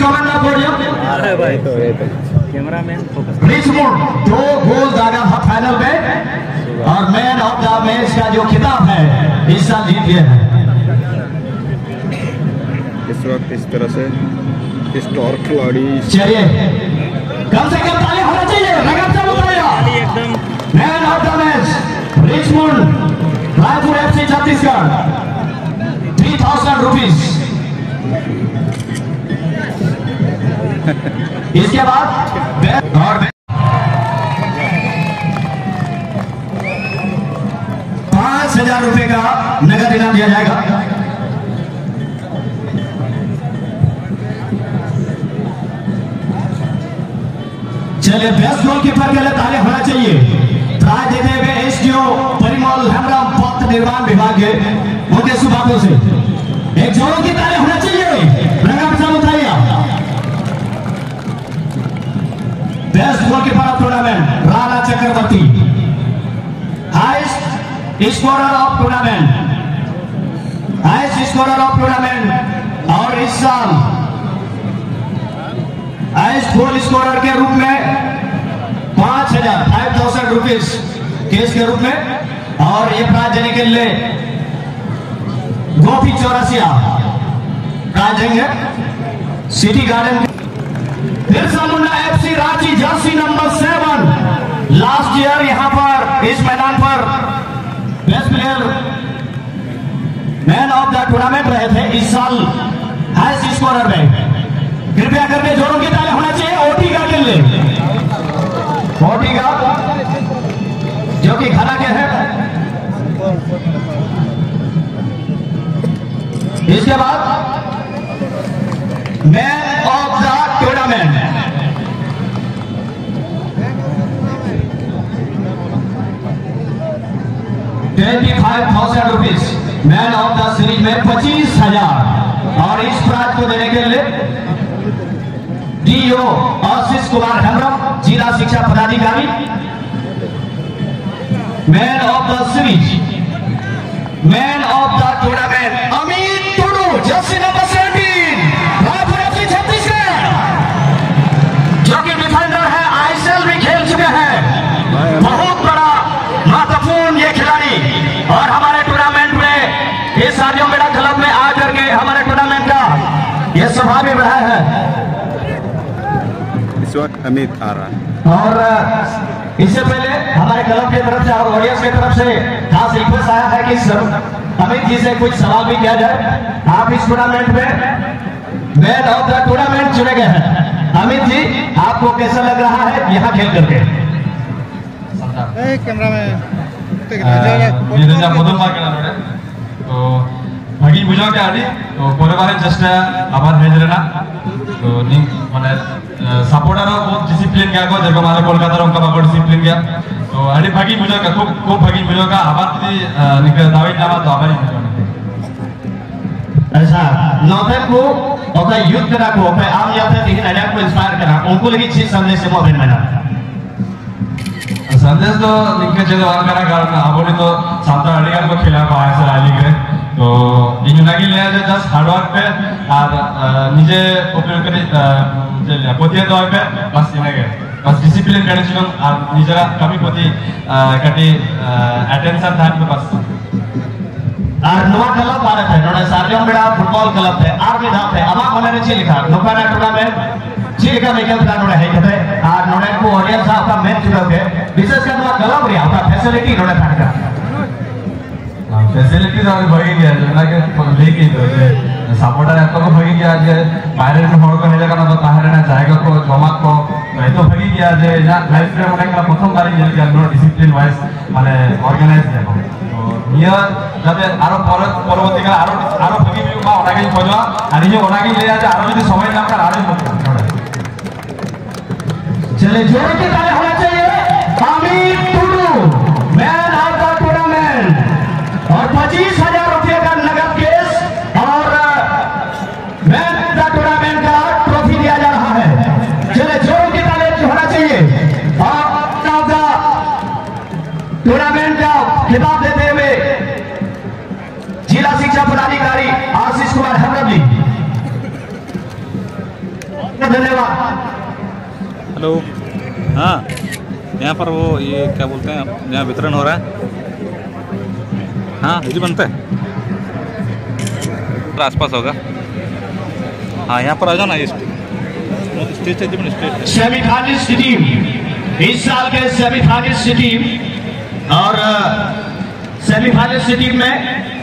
Tournament ना podium अरे भाई तो कैमरामैन फोकस रिचमंड 2 गोल दागा था फाइनल में और मैन ऑफ द मैच का जो खिताब है इस साल जीत गया है। इस वक्त इस तरह से स्टार खिलाड़ी चलिए कम से कम ताली होना चाहिए लगातार बताइए एकदम man of the match Richmond Raipur FC Chhattisgarh 3000 rupees. इसके बाद और 5000 रुपए का नगद इनाम दिया जाएगा। चलिए बेस्ट गोलकीपर के लिए ताली होना चाहिए। प्राइज देते हुए एसडीओ परिमल हेमराम पथ निर्माण विभाग के उनके सुबातों से एक जोरों की ताली होना चाहिए। रंगा प्रसाद उठाइए। Best goalkeeper of tournament Rana Chakraborty, highest scorer of tournament, highest scorer of tournament और इस साल हाईएस्ट गोल स्कोरर के रूप में 5000 रुपीज केस के रूप में और ये प्राइज देने के लिए गोपी चौरसिया प्राइज देंगे city garden. Birsa Munda FC Ranchi jersey number 7 last year यहां पर इस मैदान पर best player man of the tournament रहे थे। इस साल हाईएस्ट स्कोरर में कृपया करके जोरों की ताली होना चाहिए। ओटीगा के लिए ओटीगा जो कि खाना के है। इसके बाद man of the tournament 25,000 rupees, man of the series में 25,000 और इस प्राइज को देने के लिए डीओ आशीष कुमार हेमरम जिला शिक्षा पदाधिकारी। Man of the series, man of the tournament Amit Tudu jersey number 17 Raipur FC Chhattisgarh जो कि डिफेंडर है, आईएसएल भी खेल चुके हैं। बहुत बड़ा महत्वपूर्ण ये खिलाड़ी और हमारे टूर्नामेंट में इस सारियों मेरा क्लब में आ करके हमारे टूर्नामेंट का ये स्वभाव रहा है। इस वक्त अमित आ रहा है और इससे पहले हमारे क्लब की तरफ से और ऑडियंस की तरफ से खास रिक्वेस्ट आया है कि अमित जी से कुछ सवाल भी किया जाए। आप इस टूर्नामेंट में मैन ऑफ द टूर्नामेंट चुने गए हैं। अमित जी आपको कैसा लग रहा है यहाँ खेल करके? भागी बुझा के आदि तो परे बारे जस्ट आबाद भेज लेना तो निंग माने सपोर्टर बहुत डिसिप्लिन गया को जब हमारे कोलकाता रों का बहुत डिसिप्लिन गया तो आदि भागी बुझा का खूब भागी बुझा का आबाद दी निकल दावित नामा तो आबाद ऐसा नौतन को और युद्ध करा को पे आम यात्रा देखिए नया को इंस्पायर करा उनको लगी चीज संदेश से मोबाइल में ना संदेश तो निकल चले वाला करा कारण आबोली तो साता अड़ियार को खिला पाया सर आली के तो इन लगी ले आजे जस्ट हार्डवर्क पे और निजे उपयोग करे चलिए पोतिया तो पे बस इन्हें के बस डिसिप्लिन करने चाहिए और निजरा कभी पोती कटी अटेंशन था तो बस और नवा क्लब भारत है नोडे सार्जम बेड़ा फुटबॉल क्लब है आर्मी धाम है अमा कोने ने चिलिका नोकाना टूर्नामेंट चिलिका में क्या नोडे है कहते और नोडे को ऑडियंस आपका मैच जुड़ा है विशेष कर नवा क्लब रे आपका फैसिलिटी नोडे फाटका फैसिलिटीज और भागी गया जो ना के पब्लिक ही तो सपोर्टर है तो भागी गया जे बाहर में हर को हेले का तो बाहर ना जाएगा को जमा को तो भागी गया जे ना लाइफ में मने का प्रथम बार ये कि नो डिसिप्लिन वाइज माने ऑर्गेनाइज देखो तो ये যাতে আরো পরবর্তীকালে আরো ভাগি বা অনাগি খোঁজা আর এই অনাগি ले আছে আরো যদি সময় না করে আরো चले जोर के ताली होना चाहिए। Amit Tudu man of the tournament और 25,000 रुपए का नगद केस और मैन ऑफ द टूर्नामेंट का ट्रॉफी दिया जा रहा है। चले जोर के ताली होना चाहिए और ऑफ द टूर्नामेंट का खिताब देते हुए जिला शिक्षा पदाधिकारी आशीष कुमार हेमरम जी धन्यवाद। हेलो। हाँ, यहाँ पर वो ये क्या बोलते हैं, यहाँ वितरण हो रहा है। हाँ, यही बनता है, आसपास होगा। हाँ, यहाँ पर आ जाओ ना, स्टेज स्टेज। सेमीफाइनलिस्ट टीम, इस साल के सेमीफाइनलिस्ट टीम और सेमीफाइनलिस्ट टीम में